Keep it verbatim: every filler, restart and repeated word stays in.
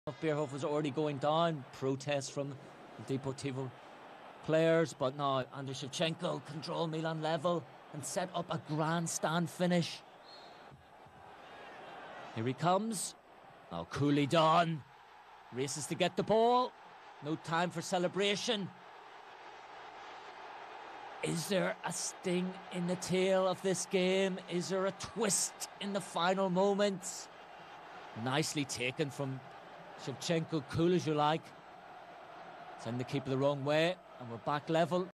Beerhoff was already going down. Protest from the Deportivo players, but now Andriy Shevchenko control Milan level and set up a grandstand finish. Here he comes. Now coolly done. Races to get the ball. No time for celebration. Is there a sting in the tail of this game? Is there a twist in the final moments? Nicely taken from Shevchenko, cool as you like. Send the keeper the wrong way, and we're back level.